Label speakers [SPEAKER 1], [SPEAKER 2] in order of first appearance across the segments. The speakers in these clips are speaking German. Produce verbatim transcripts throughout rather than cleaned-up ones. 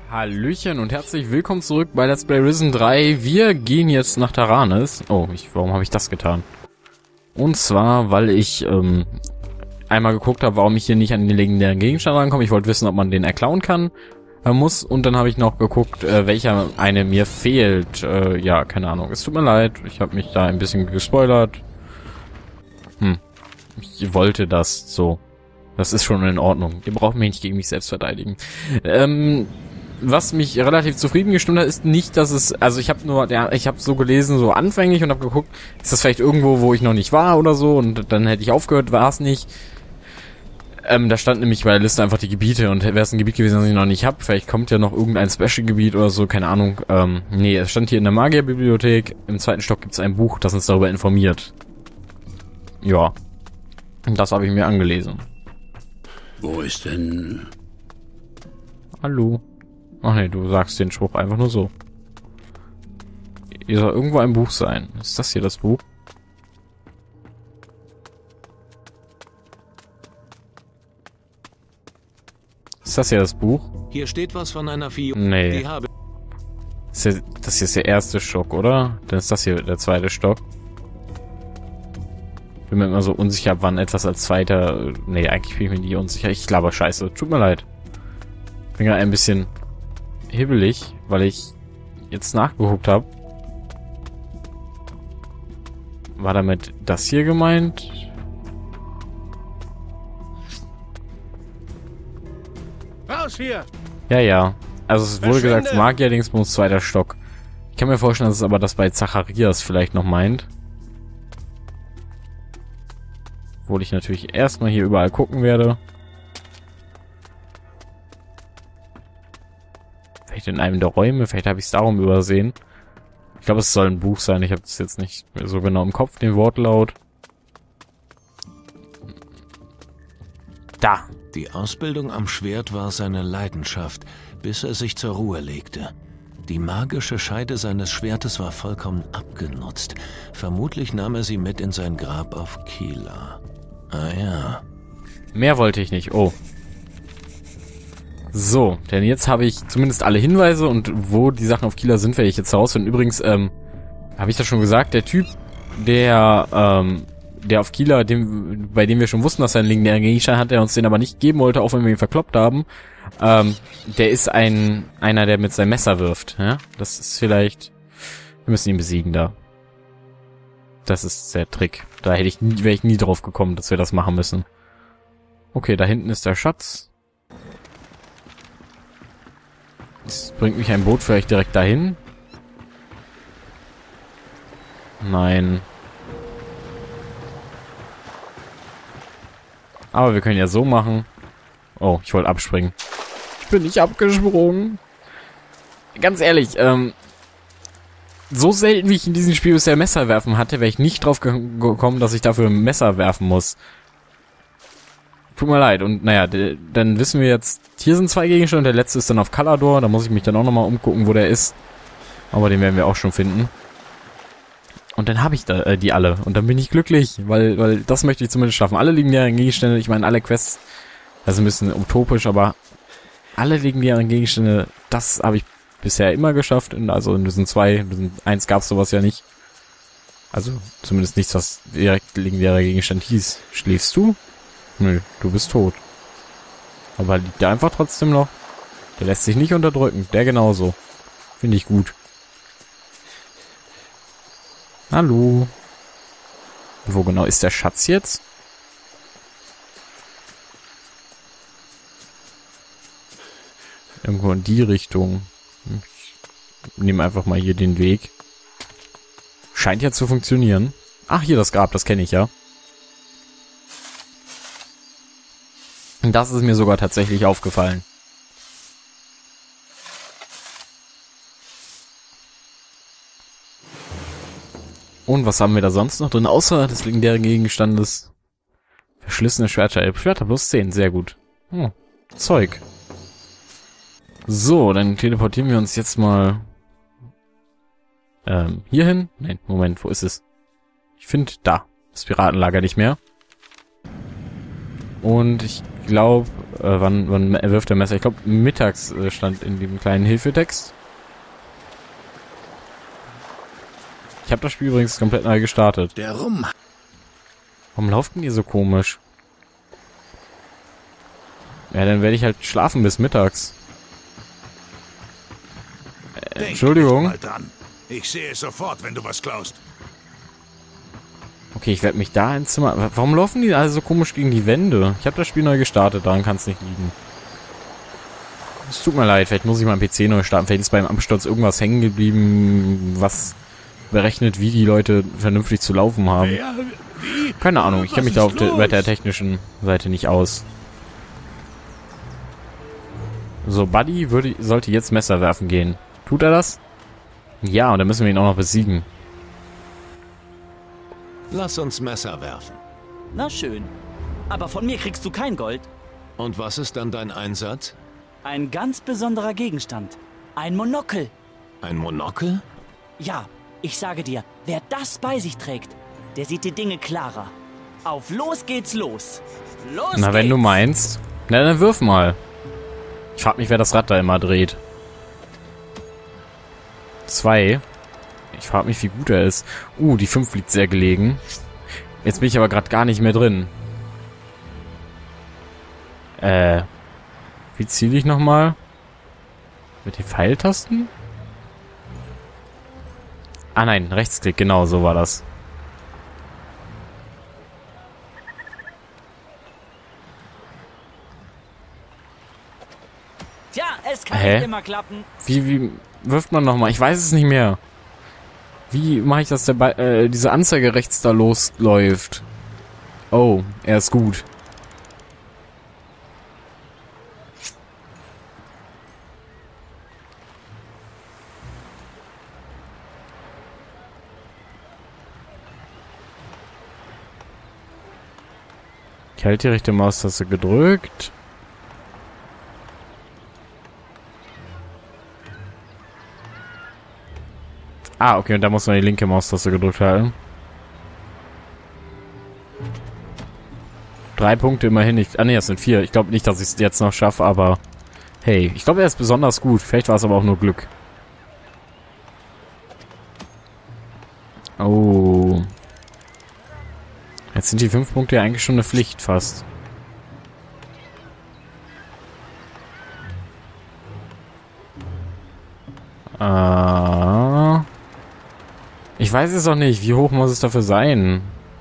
[SPEAKER 1] Hallöchen und herzlich willkommen zurück bei Let's Play Risen drei. Wir gehen jetzt nach Taranis. Oh, ich, warum habe ich das getan? Und zwar, weil ich ähm, einmal geguckt habe, warum ich hier nicht an den legendären Gegenstand rankomme. Ich wollte wissen, ob man den erklauen kann, äh, muss. Und dann habe ich noch geguckt, äh, welcher eine mir fehlt. Äh, ja, keine Ahnung. Es tut mir leid. Ich habe mich da ein bisschen gespoilert. Hm. Ich wollte das so. Das ist schon in Ordnung. Ihr braucht mich nicht gegen mich selbst verteidigen. Ähm... Was mich relativ zufrieden gestimmt hat, ist nicht, dass es, also ich habe nur, ja, ich habe so gelesen, so anfänglich und habe geguckt, ist das vielleicht irgendwo, wo ich noch nicht war oder so, und dann hätte ich aufgehört, war es nicht. Ähm, da stand nämlich bei der Liste einfach die Gebiete, und wäre es ein Gebiet gewesen, das ich noch nicht habe, vielleicht kommt ja noch irgendein Special-Gebiet oder so, keine Ahnung. Ähm, nee, es stand hier in der Magierbibliothek, im zweiten Stock gibt es ein Buch, das uns darüber informiert. Ja, und das habe ich mir angelesen.
[SPEAKER 2] Wo ist denn...
[SPEAKER 1] Hallo. Ach nee, du sagst den Spruch einfach nur so. Hier soll irgendwo ein Buch sein. Ist das hier das Buch? Ist das hier das Buch?
[SPEAKER 3] Hier steht was von einer Fiole.
[SPEAKER 1] Nee.
[SPEAKER 3] Die habe
[SPEAKER 1] Ist ja, das hier ist der erste Stock, oder? Dann ist das hier der zweite Stock. Bin mir immer so unsicher, wann etwas als zweiter... Nee, eigentlich bin ich mir nicht unsicher. Ich glaube, scheiße. Tut mir leid. Bin ja ein bisschen... hibbelig, weil ich jetzt nachgeguckt habe. War damit das hier gemeint?
[SPEAKER 3] raus hier!
[SPEAKER 1] Ja, ja. Also es wurde gesagt, Magier-Dingsbums zweiter Stock. Ich kann mir vorstellen, dass es aber das bei Zacharias vielleicht noch meint. Obwohl ich natürlich erstmal hier überall gucken werde. Vielleicht in einem der Räume, vielleicht habe ich es darum übersehen. Ich glaube, es soll ein Buch sein. Ich habe es jetzt nicht so genau im Kopf, den Wortlaut. Da.
[SPEAKER 3] Die Ausbildung am Schwert war seine Leidenschaft, bis er sich zur Ruhe legte. Die magische Scheide seines Schwertes war vollkommen abgenutzt. Vermutlich nahm er sie mit in sein Grab auf Kila. Ah ja.
[SPEAKER 1] Mehr wollte ich nicht. Oh. So, denn jetzt habe ich zumindest alle Hinweise, und wo die Sachen auf Kila sind, werde ich jetzt herausfinden. Übrigens, ähm, habe ich das schon gesagt, der Typ, der, ähm, der auf Kila, dem, bei dem wir schon wussten, dass er einen legendären Gegenstand hat, der uns den aber nicht geben wollte, auch wenn wir ihn verkloppt haben, ähm, der ist ein, einer, der mit seinem Messer wirft, ja? Das ist vielleicht, wir müssen ihn besiegen da. Das ist der Trick. Da hätte ich nie, wäre ich nie drauf gekommen, dass wir das machen müssen. Okay, da hinten ist der Schatz. Das bringt mich ein Boot vielleicht direkt dahin? Nein. Aber wir können ja so machen. Oh, ich wollte abspringen. Ich bin nicht abgesprungen. Ganz ehrlich, ähm... so selten, wie ich in diesem Spiel bisher Messer werfen hatte, wäre ich nicht drauf ge gekommen, dass ich dafür ein Messer werfen muss. Tut mir leid. Und naja, dann wissen wir jetzt, hier sind zwei Gegenstände, und der letzte ist dann auf Kalador. Da muss ich mich dann auch nochmal umgucken, wo der ist. Aber den werden wir auch schon finden. Und dann habe ich da äh, die alle. Und dann bin ich glücklich, weil weil das möchte ich zumindest schaffen. Alle legendären Gegenstände, ich meine, alle Quests, das ist ein bisschen utopisch, aber alle legendären Gegenstände, das habe ich bisher immer geschafft. Also in diesen zwei, in diesen eins gab es sowas ja nicht. Also zumindest nichts, was direkt legendärer Gegenstand hieß. Schläfst du? Nö, du bist tot. Aber liegt der einfach trotzdem noch? Der lässt sich nicht unterdrücken. Der genauso. Finde ich gut. Hallo. Wo genau ist der Schatz jetzt? Irgendwo in die Richtung. Ich nehme einfach mal hier den Weg. Scheint ja zu funktionieren. Ach, hier das Grab, das kenne ich ja. Das ist mir sogar tatsächlich aufgefallen. Und was haben wir da sonst noch drin, außer des legendären Gegenstandes? Verschlissene Schwerter. Schwerter plus zehn, sehr gut. Oh, Zeug. So, dann teleportieren wir uns jetzt mal ähm, hier hin. Nein, Moment, wo ist es? Ich finde da das Piratenlager nicht mehr. Und ich glaube, äh, wann, wann wirft der Messer? Ich glaube, mittags äh, stand in dem kleinen Hilfetext. Ich habe das Spiel übrigens komplett neu gestartet.
[SPEAKER 2] Der Rum.
[SPEAKER 1] Warum laufen die so komisch? Ja, dann werde ich halt schlafen bis mittags. Äh, Entschuldigung.
[SPEAKER 4] Denk nicht mal dran. Ich sehe es sofort, wenn du was klaust.
[SPEAKER 1] Okay, ich werde mich da ins Zimmer... Warum laufen die alle so komisch gegen die Wände? Ich habe das Spiel neu gestartet, daran kann es nicht liegen. Es tut mir leid, vielleicht muss ich meinen P C neu starten. Vielleicht ist beim Absturz irgendwas hängen geblieben, was berechnet, wie die Leute vernünftig zu laufen haben.
[SPEAKER 4] Wer? Wie?
[SPEAKER 1] Keine Ahnung, ich kenne mich da auf der, bei der technischen Seite nicht aus. So, Buddy würde, sollte jetzt Messer werfen gehen. Tut er das? Ja, und dann müssen wir ihn auch noch besiegen.
[SPEAKER 3] Lass uns Messer werfen.
[SPEAKER 5] Na schön. Aber von mir kriegst du kein Gold.
[SPEAKER 3] Und was ist dann dein Einsatz?
[SPEAKER 5] Ein ganz besonderer Gegenstand. Ein Monokel.
[SPEAKER 3] Ein Monokel?
[SPEAKER 5] Ja, ich sage dir, wer das bei sich trägt, der sieht die Dinge klarer. Auf los geht's los. Los
[SPEAKER 1] Na, wenn
[SPEAKER 5] geht's.
[SPEAKER 1] du meinst. Na, dann wirf mal. Ich frag mich, wer das Rad da immer dreht. Zwei. Ich frag mich, wie gut er ist. Uh, die fünf liegt sehr gelegen. Jetzt bin ich aber gerade gar nicht mehr drin. Äh. Wie ziele ich nochmal? Mit den Pfeiltasten? Ah nein, Rechtsklick, genau, so war das.
[SPEAKER 5] Tja, es kann
[SPEAKER 1] Hä?
[SPEAKER 5] nicht immer klappen.
[SPEAKER 1] Wie, wie wirft man nochmal? Ich weiß es nicht mehr. Wie mache ich, dass der Ball, äh, diese Anzeige rechts da losläuft? Oh, er ist gut. Ich halte die rechte Maustaste gedrückt. Ah, okay, und da muss man die linke Maustaste gedrückt halten. Drei Punkte immerhin nicht. Ah ne, das sind vier. Ich glaube nicht, dass ich es jetzt noch schaffe, aber hey, ich glaube, er ist besonders gut. Vielleicht war es aber auch nur Glück. Oh. Jetzt sind die fünf Punkte ja eigentlich schon eine Pflicht fast. Ah. Ich weiß es auch nicht. Wie hoch muss es dafür sein?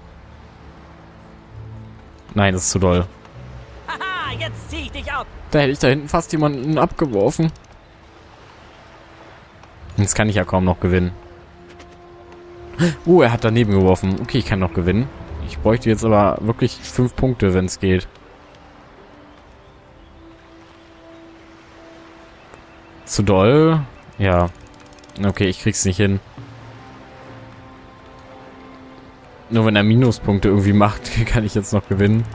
[SPEAKER 1] Nein, das ist zu doll.
[SPEAKER 5] Haha, jetzt zieh ich dich ab.
[SPEAKER 1] Da hätte ich da hinten fast jemanden abgeworfen. Jetzt kann ich ja kaum noch gewinnen. Uh, er hat daneben geworfen. Okay, ich kann noch gewinnen. Ich bräuchte jetzt aber wirklich fünf Punkte, wenn es geht. Zu doll? Ja. Okay, ich krieg's nicht hin. Nur wenn er Minuspunkte irgendwie macht, kann ich jetzt noch gewinnen.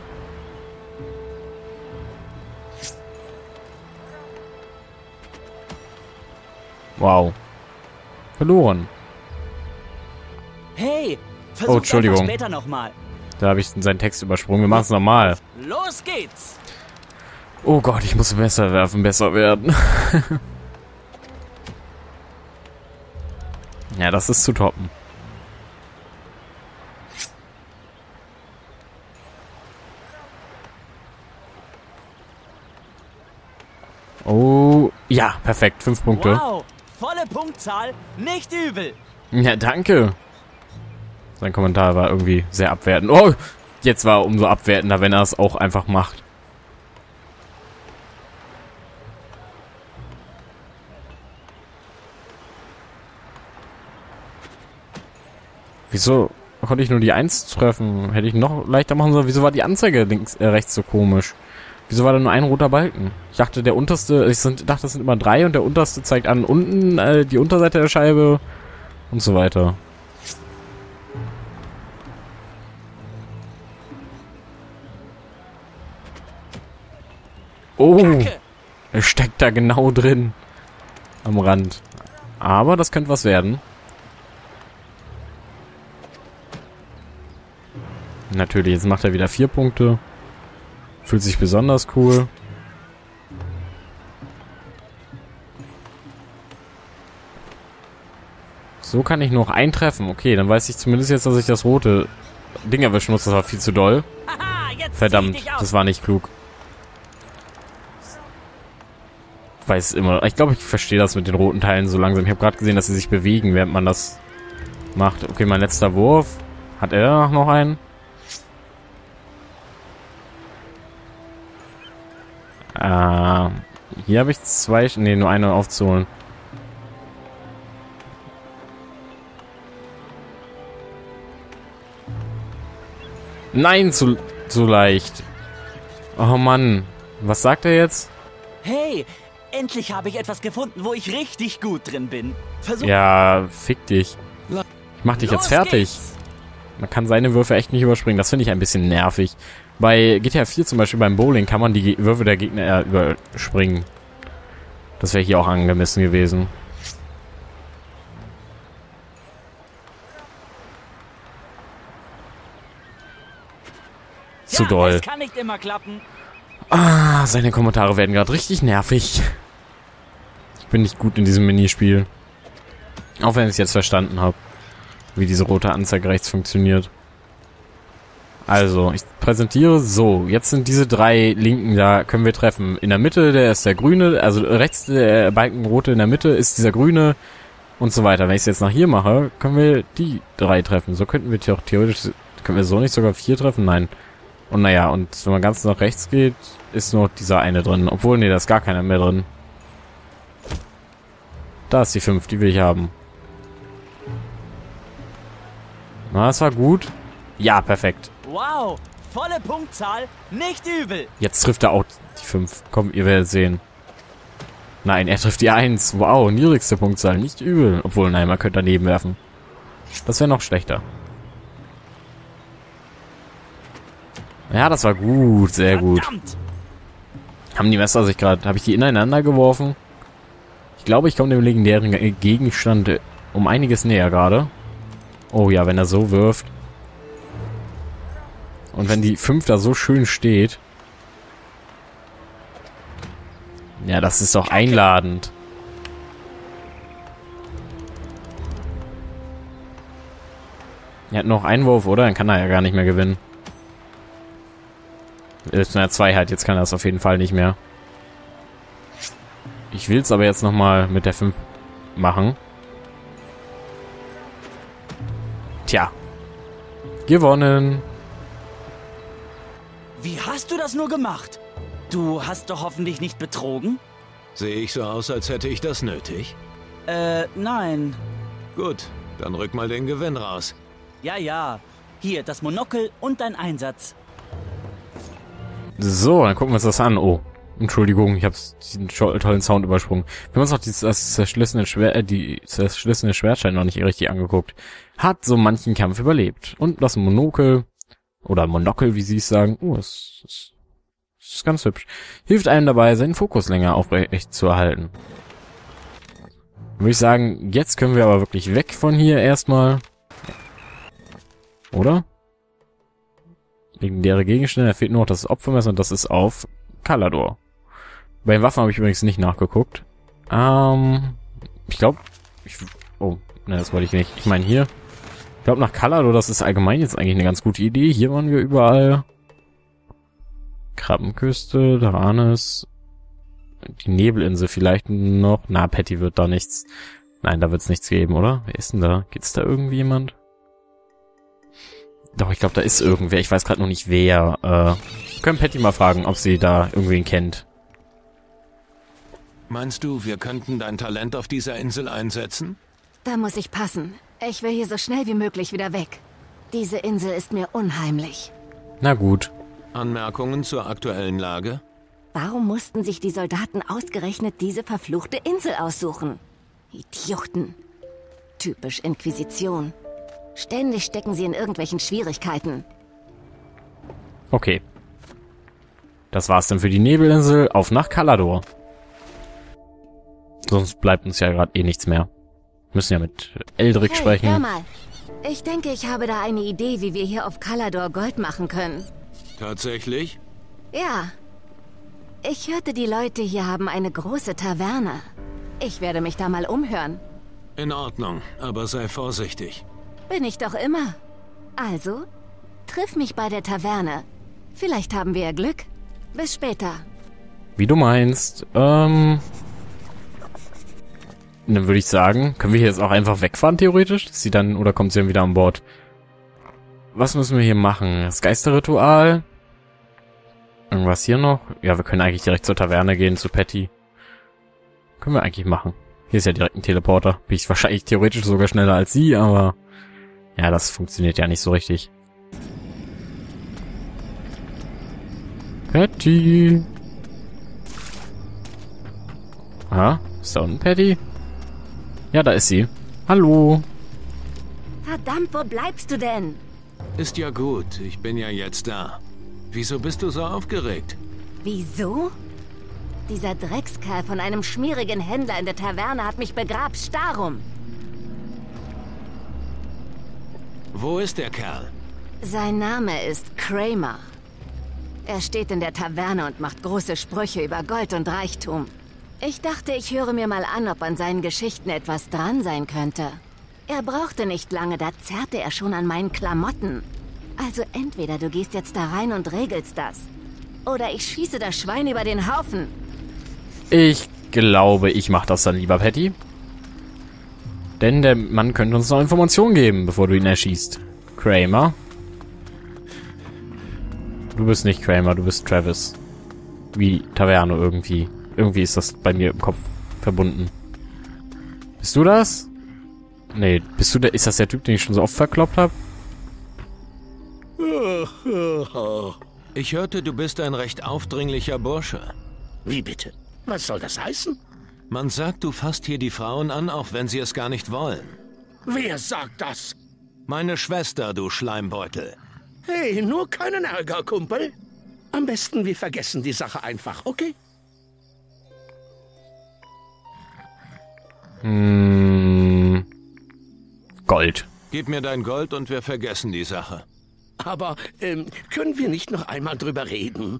[SPEAKER 1] Wow. Verloren.
[SPEAKER 5] Hey,
[SPEAKER 1] Oh,
[SPEAKER 5] versuch
[SPEAKER 1] Entschuldigung.
[SPEAKER 5] einfach später nochmal.
[SPEAKER 1] Da habe ich seinen Text übersprungen. Wir machen es normal.
[SPEAKER 5] Los geht's.
[SPEAKER 1] Oh Gott, ich muss Messer werfen, besser werden. Ja, das ist zu toppen. Oh, ja, perfekt. Fünf Punkte.
[SPEAKER 5] Wow, volle Punktzahl, nicht übel.
[SPEAKER 1] Ja, danke. Sein Kommentar war irgendwie sehr abwertend. Oh, jetzt war er umso abwertender, wenn er es auch einfach macht. Wieso konnte ich nur die eins treffen? Hätte ich noch leichter machen sollen. Wieso war die Anzeige links, äh, rechts so komisch? Wieso war da nur ein roter Balken? Ich dachte, der unterste, ich sind, dachte, das sind immer drei und der unterste zeigt an unten äh, die Unterseite der Scheibe und so weiter. Oh,
[SPEAKER 5] Kacke.
[SPEAKER 1] er steckt da genau drin. Am Rand. Aber das könnte was werden. Natürlich, jetzt macht er wieder vier Punkte. Fühlt sich besonders cool. So kann ich noch eintreffen. Okay, dann weiß ich zumindest jetzt, dass ich das rote Ding erwischen muss. Das war viel zu doll.
[SPEAKER 5] Haha, jetzt
[SPEAKER 1] Verdammt,
[SPEAKER 5] zieh dich aus.
[SPEAKER 1] das war nicht klug. Ich weiß immer. Ich glaube, ich verstehe das mit den roten Teilen so langsam. Ich habe gerade gesehen, dass sie sich bewegen, während man das macht. Okay, mein letzter Wurf. Hat er noch einen? Äh, hier habe ich zwei... Ne, nur eine aufzuholen. Nein, zu, zu leicht. Oh Mann. Was sagt er jetzt?
[SPEAKER 5] Hey, endlich habe ich etwas gefunden, wo ich richtig gut drin bin. Versuch.
[SPEAKER 1] Ja, fick dich. Ich mach dich jetzt
[SPEAKER 5] Los
[SPEAKER 1] fertig.
[SPEAKER 5] geht's.
[SPEAKER 1] Man kann seine Würfe echt nicht überspringen. Das finde ich ein bisschen nervig. Bei G T A vier zum Beispiel beim Bowling kann man die Ge- Würfe der Gegner eher überspringen. Das wäre hier auch angemessen gewesen. Zu
[SPEAKER 5] Ja,
[SPEAKER 1] doll.
[SPEAKER 5] es kann nicht immer klappen.
[SPEAKER 1] Ah, seine Kommentare werden gerade richtig nervig. Ich bin nicht gut in diesem Minispiel. Auch wenn ich es jetzt verstanden habe, wie diese rote Anzeige rechts funktioniert. Also, ich präsentiere so. Jetzt sind diese drei Linken, da können wir treffen. In der Mitte, der ist der grüne, also rechts der Balken rote, in der Mitte ist dieser grüne und so weiter. Wenn ich es jetzt nach hier mache, können wir die drei treffen. So könnten wir doch theoretisch, können wir so nicht sogar vier treffen? Nein. Und naja, und wenn man ganz nach rechts geht, ist nur dieser eine drin. Obwohl, nee, da ist gar keiner mehr drin. Da ist die fünf, die will ich haben. Na, das war gut. Ja, perfekt.
[SPEAKER 5] Wow, volle Punktzahl, nicht übel.
[SPEAKER 1] Jetzt trifft er auch die fünf. Komm, ihr werdet sehen. Nein, er trifft die eins. Wow, niedrigste Punktzahl, nicht übel. Obwohl, nein, man könnte daneben werfen. Das wäre noch schlechter. Ja, das war gut, sehr gut.
[SPEAKER 5] Verdammt.
[SPEAKER 1] Haben die Messer sich gerade... Habe ich die ineinander geworfen? Ich glaube, ich komme dem legendären Ge- Gegenstand äh, um einiges näher gerade. Oh ja, wenn er so wirft. Und wenn die fünf da so schön steht. Ja, das ist doch einladend. Er hat noch einen Wurf, oder? Dann kann er ja gar nicht mehr gewinnen. Ist in der zwei halt, jetzt kann er es auf jeden Fall nicht mehr. Ich will es aber jetzt nochmal mit der fünf machen. Tja. Gewonnen.
[SPEAKER 5] Wie hast du das nur gemacht? Du hast doch hoffentlich nicht betrogen?
[SPEAKER 3] Sehe ich so aus, als hätte ich das nötig?
[SPEAKER 5] Äh, nein.
[SPEAKER 3] Gut, dann rück mal den Gewinn raus.
[SPEAKER 5] Ja, ja. Hier, das Monokel und dein Einsatz.
[SPEAKER 1] So, dann gucken wir uns das an. Oh, Entschuldigung, ich habe diesen tollen Sound übersprungen. Wir haben uns noch dieses, das zerschlissene Schwert, äh, die zerschlissene Schwertschein noch nicht richtig angeguckt. Hat so manchen Kampf überlebt. Und das Monokel, oder Monokel, wie sie es sagen, oh, das ist, das ist ganz hübsch. Hilft einem dabei, seinen Fokus länger aufrecht zu erhalten. Würde ich sagen, jetzt können wir aber wirklich weg von hier erstmal. Oder? Legendäre Gegenstände, da fehlt nur noch das Opfermesser und das ist auf Kalador. Bei den Waffen habe ich übrigens nicht nachgeguckt. Ähm, ich glaube, ich, oh, ne, das wollte ich nicht. Ich meine hier, ich glaube nach Kalador, das ist allgemein jetzt eigentlich eine ganz gute Idee. Hier waren wir überall. Krabbenküste, Daranis, die Nebelinsel vielleicht noch. Na, Patty wird da nichts. Nein, da wird es nichts geben, oder? Wer ist denn da? Gibt's da irgendwie jemand? Doch, ich glaube, da ist irgendwer. Ich weiß gerade noch nicht, wer. Äh, können Patty mal fragen, ob sie da irgendwen kennt.
[SPEAKER 3] Meinst du, wir könnten dein Talent auf dieser Insel einsetzen?
[SPEAKER 6] Da muss ich passen. Ich will hier so schnell wie möglich wieder weg. Diese Insel ist mir unheimlich.
[SPEAKER 1] Na gut.
[SPEAKER 3] Anmerkungen zur aktuellen Lage?
[SPEAKER 6] Warum mussten sich die Soldaten ausgerechnet diese verfluchte Insel aussuchen? Idioten. Typisch Inquisition. Ständig stecken sie in irgendwelchen Schwierigkeiten.
[SPEAKER 1] Okay. Das war's dann für die Nebelinsel. Auf nach Kalador. Sonst bleibt uns ja gerade eh nichts mehr. Müssen ja mit Eldrick
[SPEAKER 6] Hey,
[SPEAKER 1] sprechen.
[SPEAKER 6] hör mal. Ich denke, ich habe da eine Idee, wie wir hier auf Kalador Gold machen können.
[SPEAKER 3] Tatsächlich?
[SPEAKER 6] Ja. Ich hörte, die Leute hier haben eine große Taverne. Ich werde mich da mal umhören.
[SPEAKER 3] In Ordnung, aber sei vorsichtig.
[SPEAKER 6] Bin ich doch immer. Also, triff mich bei der Taverne. Vielleicht haben wir ja Glück. Bis später.
[SPEAKER 1] Wie du meinst. Ähm... Dann würde ich sagen, können wir hier jetzt auch einfach wegfahren, theoretisch? Ist sie dann, oder kommt sie dann wieder an Bord? Was müssen wir hier machen? Das Geisterritual? Irgendwas hier noch? Ja, wir können eigentlich direkt zur Taverne gehen, zu Patty. Können wir eigentlich machen. Hier ist ja direkt ein Teleporter. Bin ich wahrscheinlich theoretisch sogar schneller als sie, aber... Ja, das funktioniert ja nicht so richtig. Patty! Ah, ist da unten Patty? Ja, da ist sie. Hallo.
[SPEAKER 6] Verdammt, wo bleibst du denn?
[SPEAKER 3] Ist ja gut, ich bin ja jetzt da. Wieso bist du so aufgeregt?
[SPEAKER 6] Wieso? Dieser Dreckskerl von einem schmierigen Händler in der Taverne hat mich begrabst. Darum.
[SPEAKER 3] Wo ist der Kerl?
[SPEAKER 6] Sein Name ist Kramer. Er steht in der Taverne und macht große Sprüche über Gold und Reichtum. Ich dachte, ich höre mir mal an, ob an seinen Geschichten etwas dran sein könnte. Er brauchte nicht lange, da zerrte er schon an meinen Klamotten. Also entweder du gehst jetzt da rein und regelst das. Oder ich schieße das Schwein über den Haufen.
[SPEAKER 1] Ich glaube, ich mache das dann lieber, Patty. Denn der Mann könnte uns noch Informationen geben, bevor du ihn erschießt. Kramer. Du bist nicht Kramer, du bist Travis. Wie Taverne irgendwie. Irgendwie ist das bei mir im Kopf verbunden. Bist du das? Nee, bist du der... Ist das der Typ, den ich schon so oft verkloppt habe?
[SPEAKER 3] Ich hörte, du bist ein recht aufdringlicher Bursche.
[SPEAKER 2] Wie bitte? Was soll das heißen?
[SPEAKER 3] Man sagt, du fasst hier die Frauen an, auch wenn sie es gar nicht wollen.
[SPEAKER 2] Wer sagt das?
[SPEAKER 3] Meine Schwester, du Schleimbeutel.
[SPEAKER 2] Hey, nur keinen Ärger, Kumpel. Am besten, wir vergessen die Sache einfach, okay?
[SPEAKER 1] Hm, Gold.
[SPEAKER 3] Gib mir dein Gold und wir vergessen die Sache.
[SPEAKER 2] Aber, ähm, können wir nicht noch einmal drüber reden?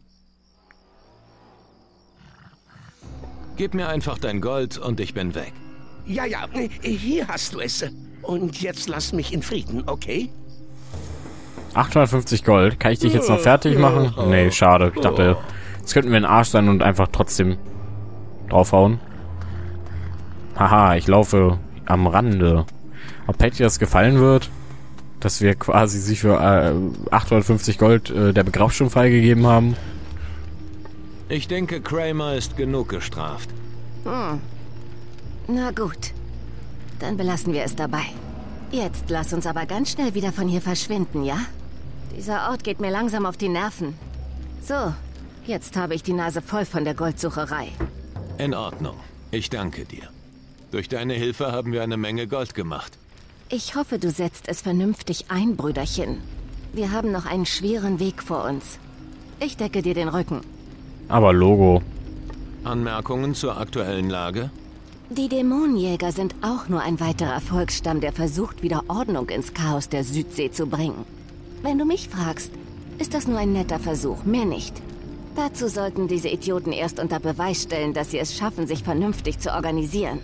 [SPEAKER 3] Gib mir einfach dein Gold und ich bin weg.
[SPEAKER 2] Ja, ja, hier hast du es. Und jetzt lass mich in Frieden, okay?
[SPEAKER 1] achthundertfünfzig Gold. Kann ich dich jetzt noch fertig machen? Nee, schade. Ich dachte, jetzt könnten wir ein Arsch sein und einfach trotzdem draufhauen. Haha, ich laufe am Rande. Ob Patty das gefallen wird, dass wir quasi sie für äh, achthundertfünfzig Gold äh, der Begrabstung freigegeben haben?
[SPEAKER 3] Ich denke, Kramer ist genug gestraft.
[SPEAKER 6] Hm. Na gut. Dann belassen wir es dabei. Jetzt lass uns aber ganz schnell wieder von hier verschwinden, ja? Dieser Ort geht mir langsam auf die Nerven. So, jetzt habe ich die Nase voll von der Goldsucherei.
[SPEAKER 3] In Ordnung. Ich danke dir. Durch deine Hilfe haben wir eine Menge Gold gemacht.
[SPEAKER 6] Ich hoffe, du setzt es vernünftig ein, Brüderchen. Wir haben noch einen schweren Weg vor uns. Ich decke dir den Rücken.
[SPEAKER 1] Aber Logo.
[SPEAKER 3] Anmerkungen zur aktuellen Lage?
[SPEAKER 6] Die Dämonenjäger sind auch nur ein weiterer Volksstamm, der versucht, wieder Ordnung ins Chaos der Südsee zu bringen. Wenn du mich fragst, ist das nur ein netter Versuch, mehr nicht. Dazu sollten diese Idioten erst unter Beweis stellen, dass sie es schaffen, sich vernünftig zu organisieren.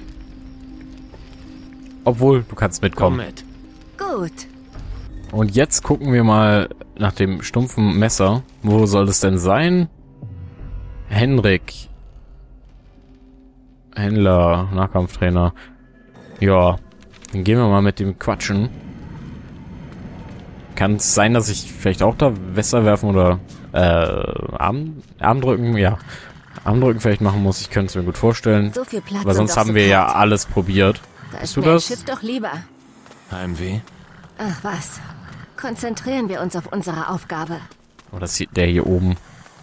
[SPEAKER 1] Obwohl, du kannst mitkommen.
[SPEAKER 3] Komm mit.
[SPEAKER 6] Gut.
[SPEAKER 1] Und jetzt gucken wir mal nach dem stumpfen Messer. Wo soll es denn sein? Henrik. Händler, Nahkampftrainer. Ja, dann gehen wir mal mit dem quatschen. Kann es sein, dass ich vielleicht auch da Wässer werfen oder äh, Arm, Armdrücken? Ja, Armdrücken vielleicht machen muss. Ich könnte es mir gut vorstellen.
[SPEAKER 6] So viel Platz.
[SPEAKER 1] Weil sonst haben wir ja alles probiert.
[SPEAKER 6] Da
[SPEAKER 1] Bist
[SPEAKER 6] ist
[SPEAKER 1] du
[SPEAKER 6] mir ein
[SPEAKER 1] das?
[SPEAKER 6] Schiff doch lieber.
[SPEAKER 3] Heimweh?
[SPEAKER 6] Ach was. Konzentrieren wir uns auf unsere Aufgabe.
[SPEAKER 1] Oh, das sieht der hier oben.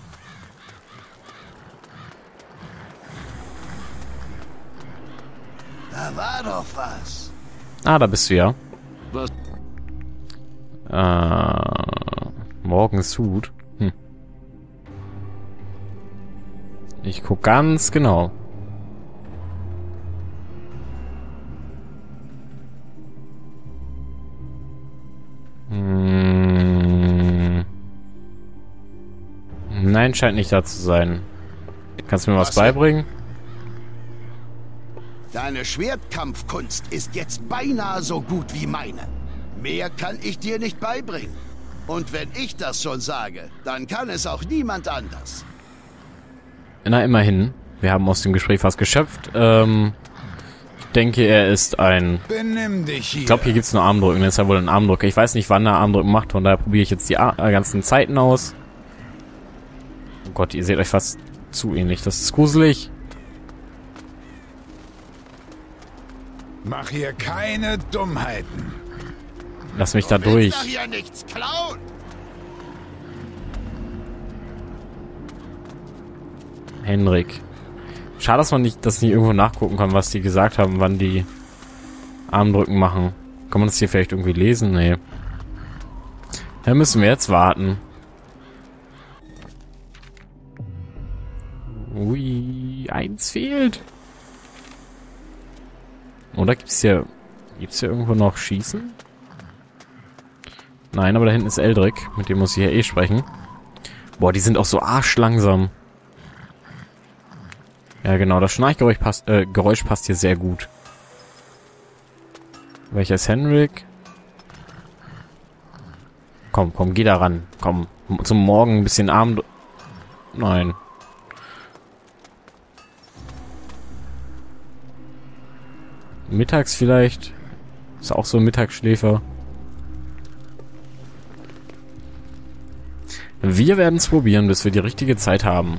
[SPEAKER 4] Da war doch was.
[SPEAKER 1] Ah, da bist du ja.
[SPEAKER 3] Was?
[SPEAKER 1] Äh, Morgens Hut. Hm. Ich guck ganz genau. Hm. Nein, Stein scheint nicht da zu sein. Kannst du mir was, was beibringen?
[SPEAKER 4] Deine Schwertkampfkunst ist jetzt beinahe so gut wie meine. Mehr kann ich dir nicht beibringen. Und wenn ich das schon sage, dann kann es auch niemand anders.
[SPEAKER 1] Na, immerhin. Wir haben aus dem Gespräch was geschöpft. Ähm, ich denke, er ist ein...
[SPEAKER 7] Benimm dich hier.
[SPEAKER 1] Ich glaube, hier gibt es nur Armdrücken. Das ist ja wohl ein Armdrücker. Ich weiß nicht, wann er Armdrücken macht. Von daher probiere ich jetzt die Ar äh, ganzen Zeiten aus. Oh Gott, ihr seht euch fast zu ähnlich. Das ist gruselig.
[SPEAKER 7] Mach hier keine Dummheiten.
[SPEAKER 1] Lass mich da
[SPEAKER 4] Du
[SPEAKER 1] durch.
[SPEAKER 4] willst doch hier nichts klauen.
[SPEAKER 1] Henrik. Schade, dass man nicht, dass nicht irgendwo nachgucken kann, was die gesagt haben, wann die Armdrücken machen. Kann man das hier vielleicht irgendwie lesen? Nee. Da müssen wir jetzt warten. Ui, eins fehlt. Oder gibt's hier, gibt's hier irgendwo noch Schießen? Nein, aber da hinten ist Eldrick. Mit dem muss ich ja eh sprechen. Boah, die sind auch so arschlangsam. Ja, genau, das Schnarchgeräusch passt, äh, Geräusch passt hier sehr gut. Welcher ist Henrik? Komm, komm, geh da ran. Komm, zum Morgen ein bisschen Abend... Nein. Mittags vielleicht? Ist auch so ein Mittagsschläfer. Wir werden es probieren, bis wir die richtige Zeit haben.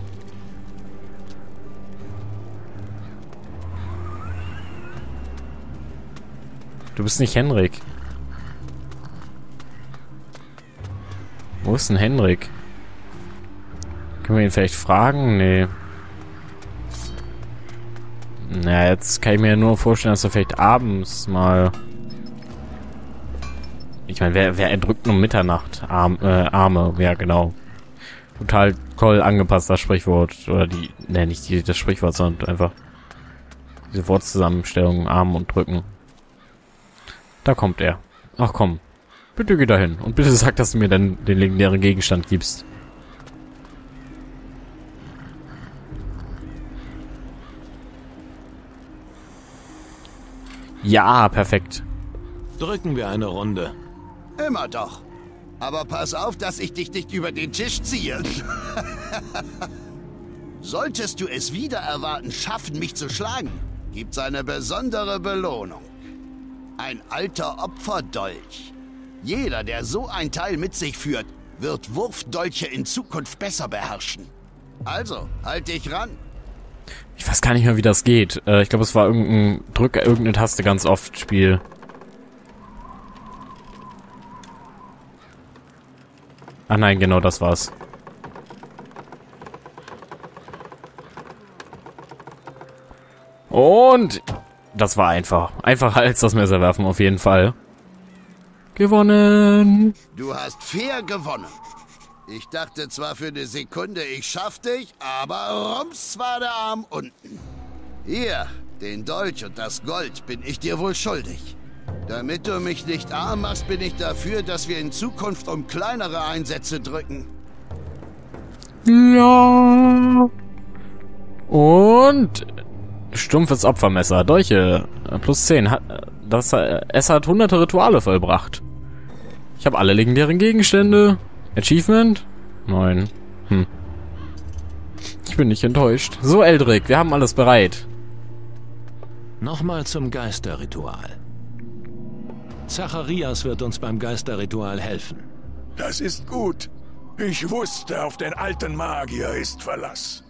[SPEAKER 1] Du bist nicht Henrik. Wo ist denn Henrik? Können wir ihn vielleicht fragen? Nee. Naja, jetzt kann ich mir nur vorstellen, dass er vielleicht abends mal... Ich meine, wer, wer erdrückt um Mitternacht Arm, äh, Arme? Ja, genau. Total toll angepasst, das Sprichwort. Oder die... Ne, nicht die, das Sprichwort, sondern einfach diese Wortzusammenstellung, Armen und Drücken. Da kommt er. Ach komm. Bitte geh dahin. Und bitte sag, dass du mir dann den legendären Gegenstand gibst. Ja, perfekt.
[SPEAKER 3] Drücken wir eine Runde.
[SPEAKER 4] Immer doch. Aber pass auf, dass ich dich nicht über den Tisch ziehe. Solltest du es wieder erwarten schaffen, mich zu schlagen, gibt's eine besondere Belohnung. Ein alter Opferdolch. Jeder, der so ein Teil mit sich führt, wird Wurfdolche in Zukunft besser beherrschen. Also, halt dich ran.
[SPEAKER 1] Ich weiß gar nicht mehr, wie das geht. Äh, ich glaube, es war irgendein Drück irgendeine Taste ganz oft Spiel. Ah nein, genau das war's. Und das war einfach. Einfacher als das Messer werfen, auf jeden Fall. Gewonnen!
[SPEAKER 4] Du hast fair gewonnen. Ich dachte zwar für eine Sekunde, ich schaff dich, aber rums war der Arm unten. Hier, den Dolch und das Gold bin ich dir wohl schuldig. Damit du mich nicht arm machst, bin ich dafür, dass wir in Zukunft um kleinere Einsätze drücken.
[SPEAKER 1] Ja. Und stumpfes Opfermesser. Dolche. Plus zehn. Hat, das, es hat hunderte Rituale vollbracht. Ich habe alle legendären Gegenstände. Achievement? Nein. Hm. Ich bin nicht enttäuscht. So, Eldrick, wir haben alles bereit.
[SPEAKER 3] Nochmal zum Geisterritual. Zacharias wird uns beim Geisterritual helfen.
[SPEAKER 8] Das ist gut. Ich wusste, auf den alten Magier ist Verlass.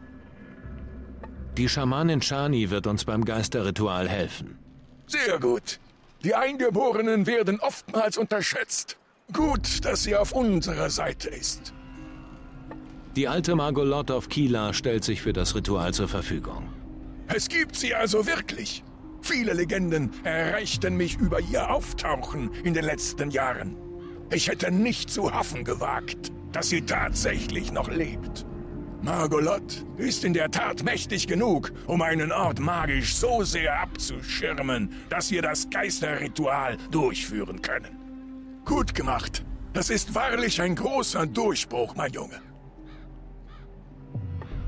[SPEAKER 3] Die Schamanin Shani wird uns beim Geisterritual helfen.
[SPEAKER 8] Sehr gut. Die Eingeborenen werden oftmals unterschätzt. Gut, dass sie auf unserer Seite ist.
[SPEAKER 3] Die alte Margolot auf Kila stellt sich für das Ritual zur Verfügung.
[SPEAKER 8] Es gibt sie also wirklich. Viele Legenden erreichten mich über ihr Auftauchen in den letzten Jahren. Ich hätte nicht zu hoffen gewagt, dass sie tatsächlich noch lebt. Margolot ist in der Tat mächtig genug, um einen Ort magisch so sehr abzuschirmen, dass wir das Geisterritual durchführen können. Gut gemacht. Das ist wahrlich ein großer Durchbruch, mein Junge.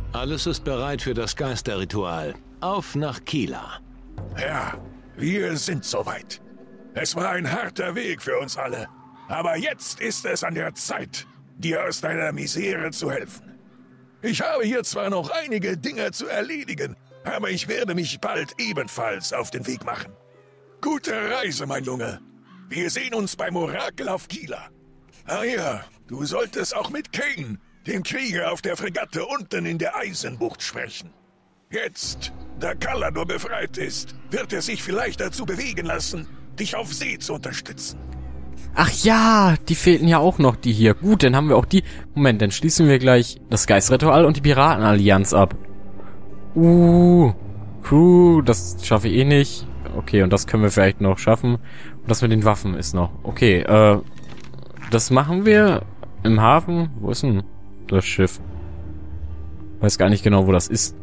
[SPEAKER 3] Alles ist bereit für das Geisterritual. Auf nach Kila.
[SPEAKER 8] Ja, wir sind soweit. Es war ein harter Weg für uns alle. Aber jetzt ist es an der Zeit, dir aus deiner Misere zu helfen. Ich habe hier zwar noch einige Dinge zu erledigen, aber ich werde mich bald ebenfalls auf den Weg machen. Gute Reise, mein Junge. Wir sehen uns beim Orakel auf Kila. Ah ja, du solltest auch mit Kane, dem Krieger auf der Fregatte unten in der Eisenbucht, sprechen. Jetzt, da Kalador befreit ist, wird er sich vielleicht dazu bewegen lassen, dich auf See zu unterstützen.
[SPEAKER 1] Ach ja, die fehlten ja auch noch, die hier. Gut, dann haben wir auch die. Moment, dann schließen wir gleich das Geisterritual und die Piratenallianz ab. Uh, Crew, das schaffe ich eh nicht. Okay, und das können wir vielleicht noch schaffen. Und das mit den Waffen ist noch. Okay, äh, das machen wir im Hafen. Wo ist denn das Schiff? Weiß gar nicht genau, wo das ist.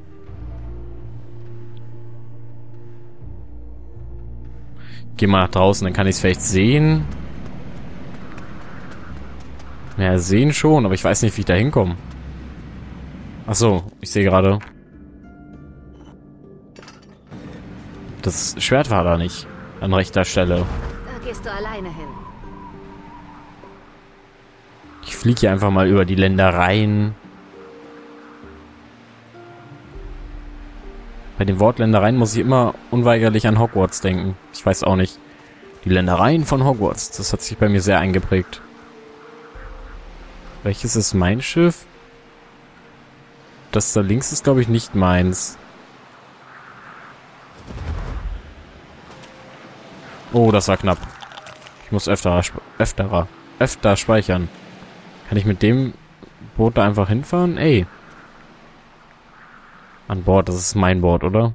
[SPEAKER 1] Geh mal nach draußen, dann kann ich es vielleicht sehen. Ja, sehen schon, aber ich weiß nicht, wie ich da hinkomme. Ach so, ich sehe gerade. Das Schwert war da nicht. An rechter Stelle.
[SPEAKER 6] Da gehst du alleine hin.
[SPEAKER 1] Ich fliege hier einfach mal über die Ländereien. Bei den Wortländereien muss ich immer unweigerlich an Hogwarts denken. Ich weiß auch nicht. Die Ländereien von Hogwarts, das hat sich bei mir sehr eingeprägt. Welches ist mein Schiff? Das da links ist, glaube ich, nicht meins. Oh, das war knapp. Ich muss öfter, öfter, öfter speichern. Kann ich mit dem Boot da einfach hinfahren? Ey. An Bord, das ist mein Boot, oder?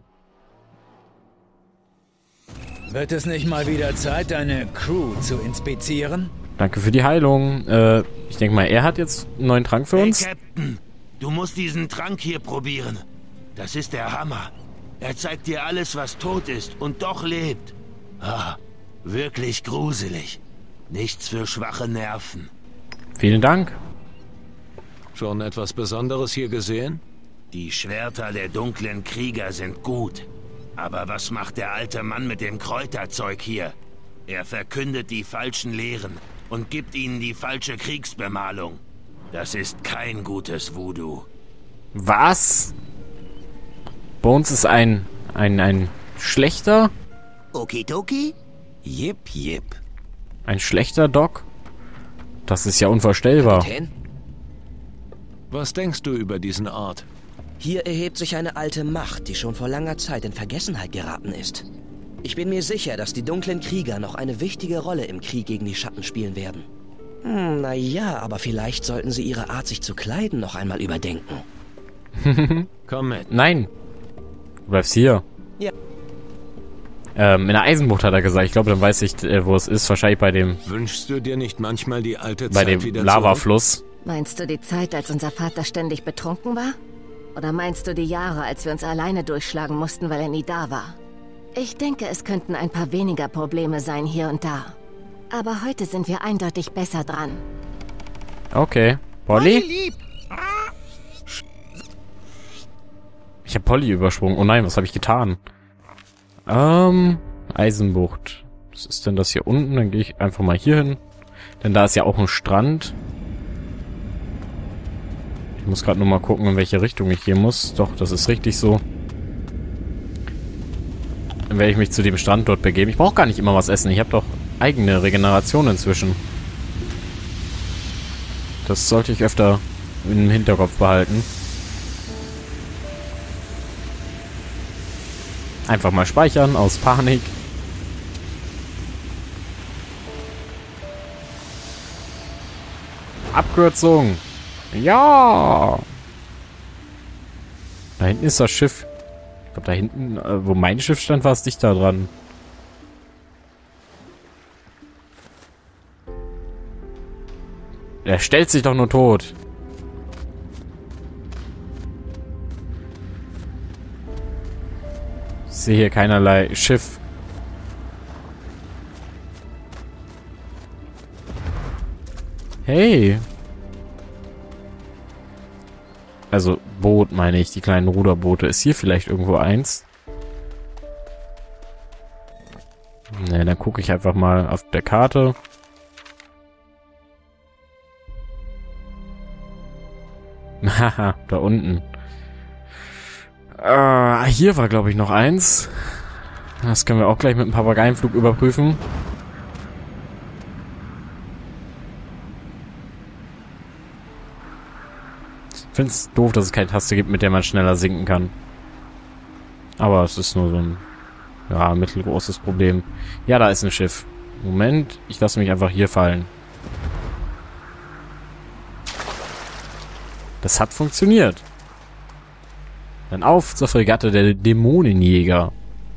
[SPEAKER 9] Wird es nicht mal wieder Zeit, deine Crew zu inspizieren?
[SPEAKER 1] Danke für die Heilung. Äh, ich denke mal, er hat jetzt einen neuen Trank für uns.
[SPEAKER 10] Hey, Captain, du musst diesen Trank hier probieren. Das ist der Hammer. Er zeigt dir alles, was tot ist und doch lebt. Ah, wirklich gruselig. Nichts für schwache Nerven.
[SPEAKER 1] Vielen Dank.
[SPEAKER 3] Schon etwas Besonderes hier gesehen?
[SPEAKER 10] Die Schwerter der dunklen Krieger sind gut. Aber was macht der alte Mann mit dem Kräuterzeug hier? Er verkündet die falschen Lehren und gibt ihnen die falsche Kriegsbemalung. Das ist kein gutes Voodoo.
[SPEAKER 1] Was? Bones ist ein, ein, ein schlechter?
[SPEAKER 10] Okidoki?
[SPEAKER 9] Jip, jip.
[SPEAKER 1] Ein schlechter Doc? Das ist ja unvorstellbar.
[SPEAKER 11] Kapitän?
[SPEAKER 3] Was denkst du über diesen Ort?
[SPEAKER 11] Hier erhebt sich eine alte Macht, die schon vor langer Zeit in Vergessenheit geraten ist. Ich bin mir sicher, dass die dunklen Krieger noch eine wichtige Rolle im Krieg gegen die Schatten spielen werden. Hm, naja, aber vielleicht sollten sie ihre Art, sich zu kleiden, noch einmal überdenken.
[SPEAKER 3] Komm mit.
[SPEAKER 1] Nein. Du bleibst hier.
[SPEAKER 11] Ja.
[SPEAKER 1] Ähm, in der Eisenbucht hat er gesagt. Ich glaube, dann weiß ich, äh, wo es ist. Wahrscheinlich bei dem...
[SPEAKER 3] Wünschst du dir nicht manchmal die alte
[SPEAKER 1] bei
[SPEAKER 3] Zeit
[SPEAKER 1] dem
[SPEAKER 3] wieder
[SPEAKER 1] Lavafluss?
[SPEAKER 6] Meinst du die Zeit, als unser Vater ständig betrunken war? Oder meinst du die Jahre, als wir uns alleine durchschlagen mussten, weil er nie da war? Ich denke, es könnten ein paar weniger Probleme sein hier und da. Aber heute sind wir eindeutig besser dran.
[SPEAKER 1] Okay. Polly? Ich habe Polly übersprungen. Oh nein, was habe ich getan? Ähm, Eisenbucht. Was ist denn das hier unten? Dann gehe ich einfach mal hier hin. Denn da ist ja auch ein Strand. Ich muss gerade nur mal gucken, in welche Richtung ich hier muss. Doch, das ist richtig so. Dann werde ich mich zu dem Strand dort begeben. Ich brauche gar nicht immer was essen. Ich habe doch eigene Regeneration inzwischen. Das sollte ich öfter im Hinterkopf behalten. Einfach mal speichern, aus Panik. Abkürzung. Ja. Da hinten ist das Schiff. Ich glaube, da hinten, äh, wo mein Schiff stand, war es dichter dran. Er stellt sich doch nur tot. Ich sehe hier keinerlei Schiff. Hey. Also, Boot, meine ich, die kleinen Ruderboote. Ist hier vielleicht irgendwo eins? Ne, dann gucke ich einfach mal auf der Karte. Haha, da unten. Äh, hier war, glaube ich, noch eins. Das können wir auch gleich mit einem Papageienflug überprüfen. Ich finde es doof, dass es keine Taste gibt, mit der man schneller sinken kann. Aber es ist nur so ein, ja, mittelgroßes Problem. Ja, da ist ein Schiff. Moment, ich lasse mich einfach hier fallen. Das hat funktioniert. Dann auf zur Fregatte der Dämonenjäger.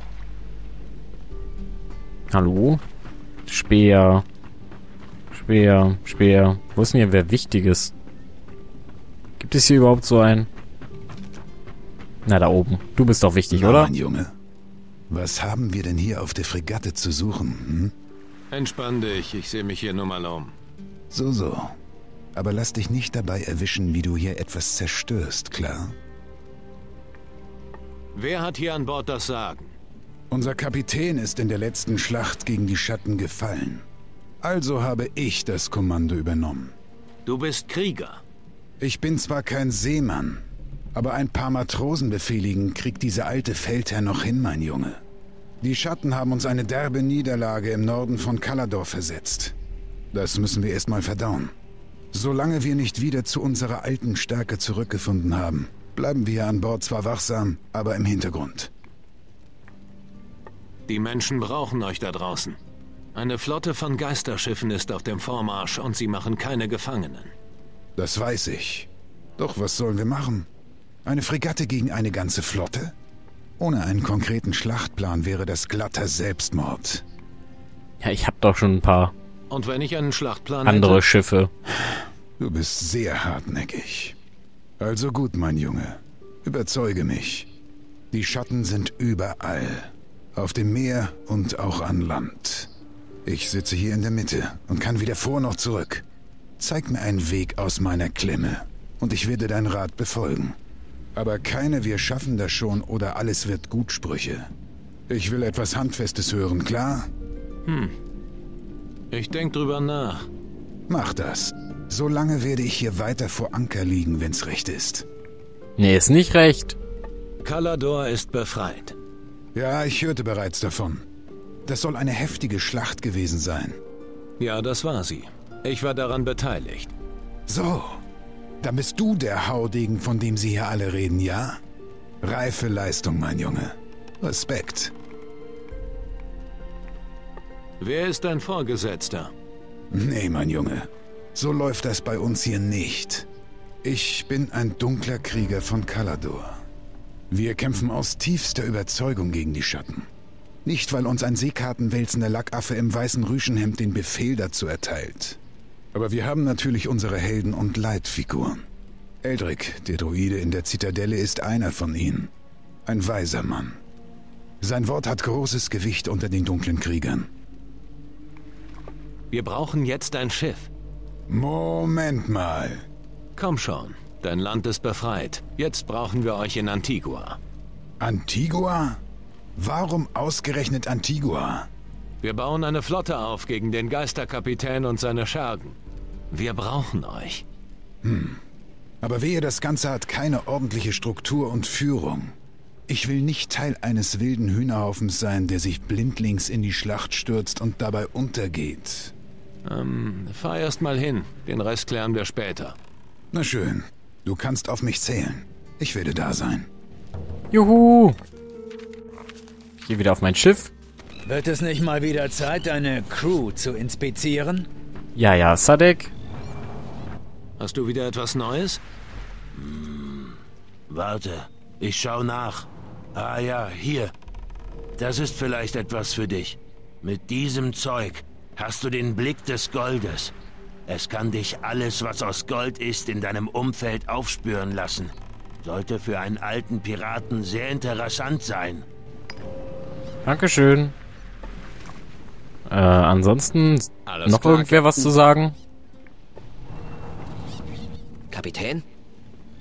[SPEAKER 1] Hallo? Speer. Speer, Speer. Wo ist denn hier wer Wichtiges? Gibt es hier überhaupt so einen? Na, da oben. Du bist doch wichtig,
[SPEAKER 7] Na,
[SPEAKER 1] oder?
[SPEAKER 7] Mein Junge. Was haben wir denn hier auf der Fregatte zu suchen, hm?
[SPEAKER 3] Entspann dich, ich sehe mich hier nur mal um.
[SPEAKER 7] So, so. Aber lass dich nicht dabei erwischen, wie du hier etwas zerstörst, klar?
[SPEAKER 3] Wer hat hier an Bord das Sagen?
[SPEAKER 7] Unser Kapitän ist in der letzten Schlacht gegen die Schatten gefallen. Also habe ich das Kommando übernommen.
[SPEAKER 3] Du bist Krieger.
[SPEAKER 7] Ich bin zwar kein Seemann, aber ein paar Matrosen befehligen kriegt dieser alte Feldherr noch hin, mein Junge. Die Schatten haben uns eine derbe Niederlage im Norden von Kalador versetzt. Das müssen wir erst mal verdauen. Solange wir nicht wieder zu unserer alten Stärke zurückgefunden haben, bleiben wir an Bord zwar wachsam, aber im Hintergrund.
[SPEAKER 3] Die Menschen brauchen euch da draußen. Eine Flotte von Geisterschiffen ist auf dem Vormarsch und sie machen keine Gefangenen.
[SPEAKER 7] Das weiß ich. Doch was sollen wir machen? Eine Fregatte gegen eine ganze Flotte? Ohne einen konkreten Schlachtplan wäre das glatter Selbstmord.
[SPEAKER 1] Ja, ich hab doch schon ein paar
[SPEAKER 3] Und wenn ich einen Schlachtplan
[SPEAKER 1] andere
[SPEAKER 3] hätte?
[SPEAKER 1] Schiffe.
[SPEAKER 7] Du bist sehr hartnäckig. Also gut, mein Junge. Überzeuge mich. Die Schatten sind überall. Auf dem Meer und auch an Land. Ich sitze hier in der Mitte und kann weder vor noch zurück. Zeig mir einen Weg aus meiner Klemme und ich werde deinen Rat befolgen. Aber keine "Wir schaffen das schon" oder "Alles wird gut" Sprüche. Ich will etwas Handfestes hören, klar?
[SPEAKER 3] Hm. Ich denk drüber nach.
[SPEAKER 7] Mach das. Solange werde ich hier weiter vor Anker liegen, wenn's recht ist.
[SPEAKER 1] Nee, ist nicht recht.
[SPEAKER 3] Kalador ist befreit.
[SPEAKER 7] Ja, ich hörte bereits davon. Das soll eine heftige Schlacht gewesen sein.
[SPEAKER 3] Ja, das war sie. Ich war daran beteiligt.
[SPEAKER 7] So, dann bist du der Haudegen, von dem Sie hier alle reden, ja? Reife Leistung, mein Junge. Respekt.
[SPEAKER 3] Wer ist dein Vorgesetzter?
[SPEAKER 7] Nee, mein Junge. So läuft das bei uns hier nicht. Ich bin ein dunkler Krieger von Kalador. Wir kämpfen aus tiefster Überzeugung gegen die Schatten. Nicht, weil uns ein seekartenwälzender Lackaffe im weißen Rüschenhemd den Befehl dazu erteilt. Aber wir haben natürlich unsere Helden und Leitfiguren. Eldrick, der Druide in der Zitadelle, ist einer von ihnen. Ein weiser Mann. Sein Wort hat großes Gewicht unter den dunklen Kriegern.
[SPEAKER 3] Wir brauchen jetzt ein Schiff.
[SPEAKER 7] Moment mal.
[SPEAKER 3] Komm schon, dein Land ist befreit. Jetzt brauchen wir euch in Antigua.
[SPEAKER 7] Antigua? Warum ausgerechnet Antigua?
[SPEAKER 3] Wir bauen eine Flotte auf gegen den Geisterkapitän und seine Schergen. Wir brauchen euch.
[SPEAKER 7] Hm. Aber wehe, das Ganze hat keine ordentliche Struktur und Führung. Ich will nicht Teil eines wilden Hühnerhaufens sein, der sich blindlings in die Schlacht stürzt und dabei untergeht.
[SPEAKER 3] Ähm, fahr erst mal hin. Den Rest klären wir später.
[SPEAKER 7] Na schön. Du kannst auf mich zählen. Ich werde da sein.
[SPEAKER 1] Juhu! Ich gehe wieder auf mein Schiff.
[SPEAKER 9] Wird es nicht mal wieder Zeit, deine Crew zu inspizieren?
[SPEAKER 1] Ja, ja, Sadek.
[SPEAKER 3] Hast du wieder etwas Neues?
[SPEAKER 10] Hm, warte, ich schau nach. Ah ja, hier. Das ist vielleicht etwas für dich. Mit diesem Zeug hast du den Blick des Goldes. Es kann dich alles, was aus Gold ist, in deinem Umfeld aufspüren lassen. Sollte für einen alten Piraten sehr interessant sein.
[SPEAKER 1] Dankeschön. Äh, ansonsten
[SPEAKER 3] Alles
[SPEAKER 1] noch
[SPEAKER 3] klar,
[SPEAKER 1] irgendwer was zu sagen?
[SPEAKER 11] Kapitän?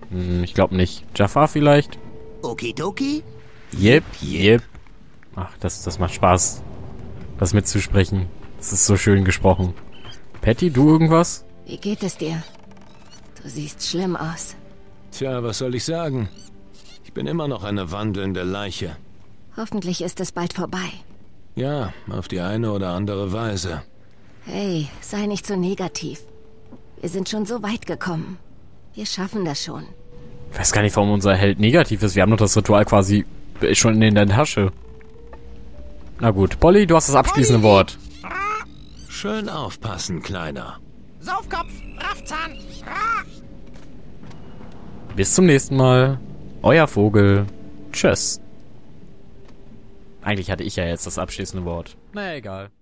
[SPEAKER 1] Hm, ich glaube nicht. Jafar vielleicht?
[SPEAKER 4] Okidoki?
[SPEAKER 1] Yep, yep. Ach, das, das macht Spaß, das mitzusprechen. Das ist so schön gesprochen. Patty, du irgendwas?
[SPEAKER 6] Wie geht es dir? Du siehst schlimm aus.
[SPEAKER 3] Tja, was soll ich sagen? Ich bin immer noch eine wandelnde Leiche.
[SPEAKER 6] Hoffentlich ist es bald vorbei.
[SPEAKER 3] Ja, auf die eine oder andere Weise.
[SPEAKER 6] Hey, sei nicht so negativ. Wir sind schon so weit gekommen. Wir schaffen das schon.
[SPEAKER 1] Ich weiß gar nicht, warum unser Held negativ ist. Wir haben doch das Ritual quasi schon in der Tasche. Na gut, Polly, du hast das abschließende
[SPEAKER 3] Polly.
[SPEAKER 1] Wort.
[SPEAKER 3] Schön aufpassen, Kleiner.
[SPEAKER 12] Saufkopf, Raffzahn.
[SPEAKER 1] Bis zum nächsten Mal. Euer Vogel. Tschüss. Eigentlich hatte ich ja jetzt das abschließende Wort. Na egal.